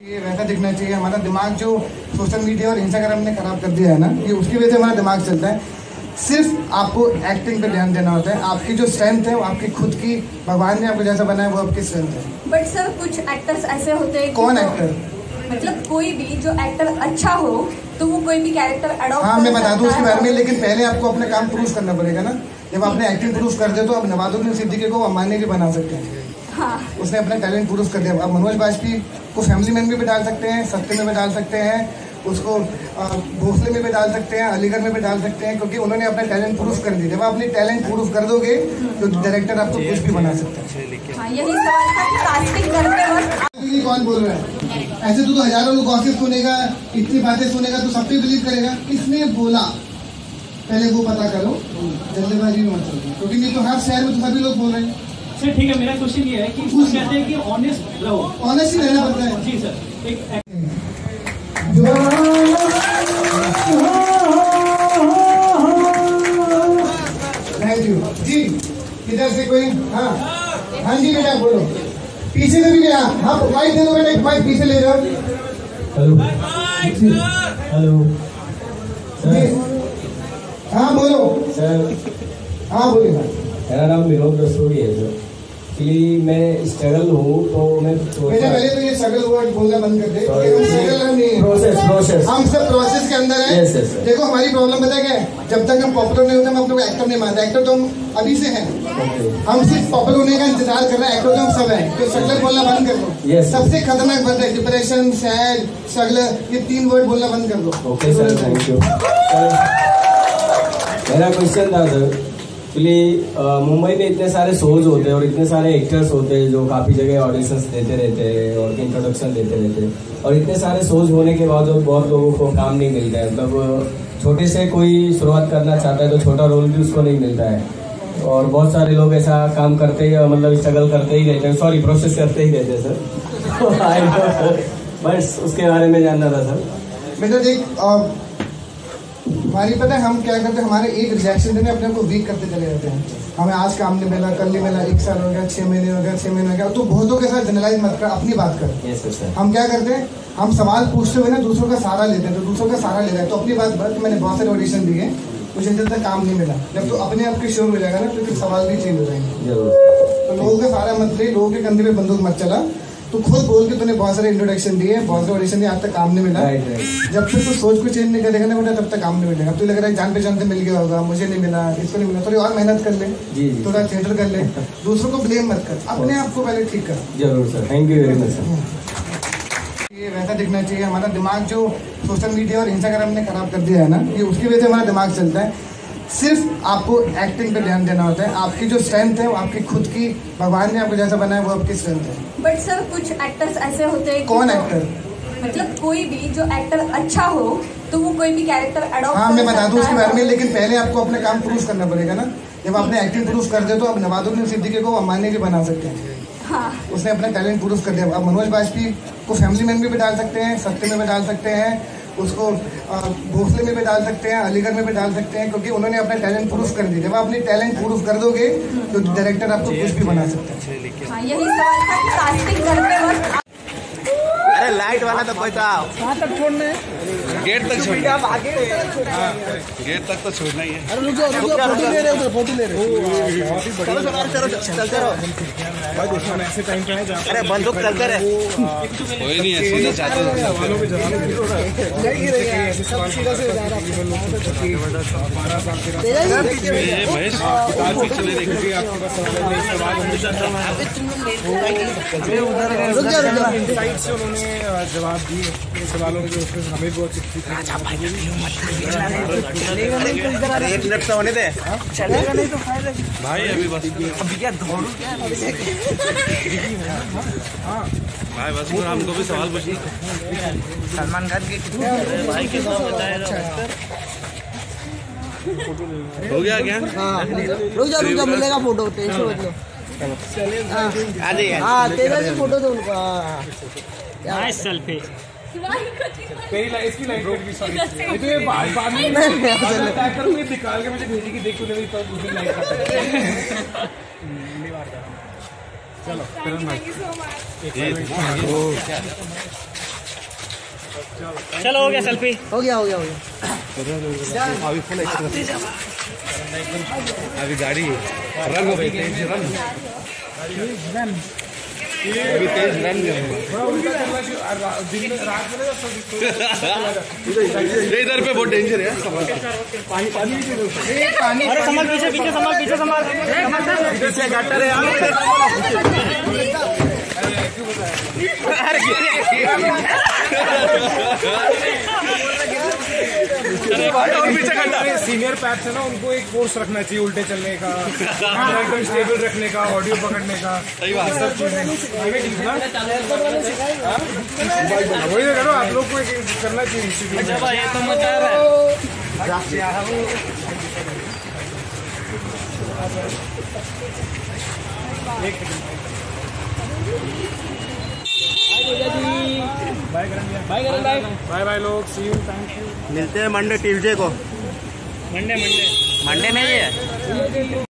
ये वैसा दिखना चाहिए। हमारा दिमाग जो सोशल मीडिया और इंस्टाग्राम ने खराब कर दिया है ना, ये उसकी वजह से हमारा दिमाग चलता है। सिर्फ आपको एक्टिंग पे ध्यान देना होता है। आपकी जो स्ट्रेंथ है वो आपकी खुद की, भगवान ने आपको जैसा बनाया वो आपकी स्ट्रेंथ है। बट सर कुछ एक्टर्स ऐसे होते हैं। कौन एक्टर? मतलब कोई भी जो एक्टर अच्छा हो तो वो कोई भी कैरेक्टर अडॉप्ट। हाँ, मैं बता दूं उसके बारे में, लेकिन पहले आपको अपने काम प्रूव करना पड़ेगा ना। जब आपने एक्टिंग प्रूव कर दे तो अब नवाजुद्दीन सिद्दीकी को अंबानी भी बना सकते हैं। हाँ। उसने अपना टैलेंट प्रूव कर दिया। अब मनोज बाजपेयी को फैमिली मैन में भी डाल सकते हैं, सत्य में भी डाल सकते हैं, उसको भोसले में भी डाल सकते हैं, अलीगढ़ में भी डाल सकते हैं, क्योंकि उन्होंने अपना टैलेंट प्रूव कर दिया। जब आप अपनी टैलेंट प्रूव कर दोगे तो डायरेक्टर आपको कुछ भी बना सकता है। हाँ, यही सवाल था कि कास्टिंग करते वक्त कौन बोल रहा है? ऐसे तो हजारों लोग गॉसिप सुनेगा, इतनी बातें सुनेगा तो सब पे बिलीव करेगा। किसने बोला पहले वो पता करो, जल्दबाजी में मत करो, क्योंकि नहीं तो हर शहर में तो सभी लोग बोल रहे हैं। सर ठीक है, मेरा क्वेश्चन ये है कि कहते हैं कि ऑनेस्ट रहो। ऑनेस्ट ही रहना पड़ता है। जी सर, एक थैंक यू जी। इधर से कोई? हाँ हाँ जी बेटा बोलो। पीछे से भी गया। हाँ माइक दे दो बेटा, एक माइक पीछे ले जाओ। हेलो हेलो हाँ बोलो सर। हाँ बोलिए। मेरा नाम विनोद रसोड़ी है सर। एक्चुअली मैं स्ट्रगल हूँ तो मैं बेटा पहले तो ये स्ट्रगल वर्ड बोलना बंद कर दे। स्ट्रगल नहीं, प्रोसेस हम सब प्रोसेस के अंदर है। Yes, yes, देखो हमारी प्रॉब्लम पता है क्या है? जब तक हम पॉपुलर नहीं होते हम अपने को एक्टर नहीं मानते। एक्टर तो हम अभी से हैं। हम सिर्फ पॉपुलर होने का इंतजार कर रहे हैं। एक्टर तो हम सब हैं। तो स्ट्रगल बोलना बंद कर दो। Yes. सबसे खतरनाक वर्ड है डिप्रेशन, सैड, स्ट्रगल। ये 3 वर्ड बोलना बंद कर दो। Okay sir, thank you. मेरा क्वेश्चन था सर, एक्चुअली मुंबई में इतने सारे शोज होते हैं और इतने सारे एक्टर्स होते हैं जो काफ़ी जगह ऑडिशंस देते रहते हैं और इंट्रोडक्शन देते रहते हैं, और इतने सारे शोज होने के बाद बहुत लोगों को काम नहीं मिलता है। मतलब छोटे से कोई शुरुआत करना चाहता है तो छोटा रोल भी उसको नहीं मिलता है, और बहुत सारे लोग ऐसा काम करते ही मतलब स्ट्रगल करते ही रहते हैं, सॉरी प्रोसेस करते ही रहते हैं सर। बस उसके बारे में जानना था सर। बेटा देख, हमारी पता है हम क्या करते हैं? हमारे एक रिजेक्शन देने अपने को वीक करते चले जाते हैं। हमें आज काम नहीं मिला, कल नहीं मिला, 1 साल हो गया, 6 महीने हो गया, 6 महीने हो गया। तो बहुतों के साथ जनरलाइज मत कर, अपनी बात कर। Yes sir. हम क्या करते हैं? हम सवाल पूछते हुए ना दूसरों का सहारा लेते हैं। तो दूसरों का सहारा ले रहे हैं तो अपनी बात भर। मैंने बहुत सारे ऑडिशन दिए, मुझे जब तक काम नहीं मिला। जब तो अपने आप के श्योर हो जाएगा ना तो फिर सवाल भी चेंज हो जाएंगे। तो लोगों का सहारा मत ले, लोगों के कंधे पे बंदूक मत चला। तो खुद बोल के तूने बहुत सारे इंट्रोडक्शन दिए, बहुत सारे ऑडिशन दिए, आज तक काम नहीं मिला। जब तक तू सोच को चेंज नहीं करेगा ना बेटा तब तक काम नहीं मिलेगा। तू लग रहा है जान पहचान से मिल गया होगा, मुझे नहीं मिला, इसको नहीं मिला, थोड़ी और मेहनत कर ले, थोड़ा थिएटर कर ले। दूसरों को ब्लेम मत कर, अपने आप को पहले ठीक कर। जरूर sir, thank you very much sir. ये वैसा दिखना चाहिए। हमारा दिमाग जो सोशल मीडिया और इंस्टाग्राम ने खराब कर दिया है ना, ये उसकी वजह से हमारा दिमाग चलता है। सिर्फ आपको एक्टिंग पे ध्यान देना होता है। आपकी जो स्ट्रेंथ है वो आपकी खुद की, भगवान ने आपको जैसा बनाया वो आपकी स्ट्रेंथ है। बट सर कुछ एक्टर्स ऐसे होते हैं। कौन एक्टर? मतलब कोई भी जो एक्टर अच्छा हो तो वो कोई भी कैरेक्टर अडॉप्ट। हाँ, मैं बता दूं उसके बारे में, लेकिन पहले आपको अपने काम प्रूव करना पड़ेगा ना। जब आपने एक्टिंग प्रूव कर दे तो अब नवाजुद्दीन सिद्दीकी को अंबानी भी बना सकते हैं। हाँ। उसने अपना टैलेंट प्रूव कर दिया। अब मनोज बाजपेयी को फैमिली मैन में भी डाल सकते हैं, सत्य में भी डाल सकते हैं, उसको भोसले में भी डाल सकते हैं, अलीगढ़ में भी डाल सकते हैं, क्योंकि उन्होंने अपना टैलेंट प्रूव कर दिया। जब आप अपनी टैलेंट प्रूव कर दोगे तो डायरेक्टर आपको कुछ भी बना सकता है। हाँ, यही सवाल था कि कास्टिंग करते वक्त। अरे लाइट वाला तो कोई तो आओ। कहाँ तक छोड़ना है? गेट तक छोड़ना है। गेट तक तो छोड़ना ही है। अरे रुको फोटो ले रहे हो, फोटो ले रहे हो। चलो चलते रहो भाई। देखो ऐसे टाइम पे है जहाँ अरे बंदूक चलते रहे। कोई नहीं है, सीधा चाहते हैं सवालों पे जवाब नहीं रही है। ऐसे सवाल सीधा से 12 साल 13 महेश पीछे नहीं देखिए। आपके पास सवाल साइड से उन्होंने जवाब दिए सवालों के। उसमें हमें बहुत एक मिनट तो होने दे। चलेगा नहीं तो भाई अभी बस अभी क्या दौड़ू क्या भाई बस हमको भी सवाल पूछिए। सलमान खान के भाई के नाम बताया हो गया क्या? रुक जा मिलेगा फोटो। टेंशन मत लो। हाँ तेरा भी फोटो दो उनको। Nice selfie. इसकी लाइट कट गई, सॉरी। तो ये बाद में टैग करूंगी, निकाल के मुझे भेजेगी, देख तूने भी तो दूसरी लाइट कट। चलो करण भाई। चलो हो गया सेल्फी। हो गया हो गया हो गया। अभी फुल अभी गाड़ी रन हो गई, तेज रन, अभी तेज रन इधर पे बहुत डेंजर है। अरे संभाल, पीछे पीछे संभाल, पीछे संभाल, पीछे गटर है सीनियर पैप्स है ना, उनको एक कोर्स रखना चाहिए उल्टे चलने का, एकदम स्टेबल रखने का, ऑडियो पकड़ने का, सब चीजें वही करो। आप लोग को करना चाहिए इंस्टीट्यूट। ये तो मजा रहा बाय बाय लोग, सी यू, थैंक यू। मिलते हैं मंडे ट्यूसडे को। मंडे में ये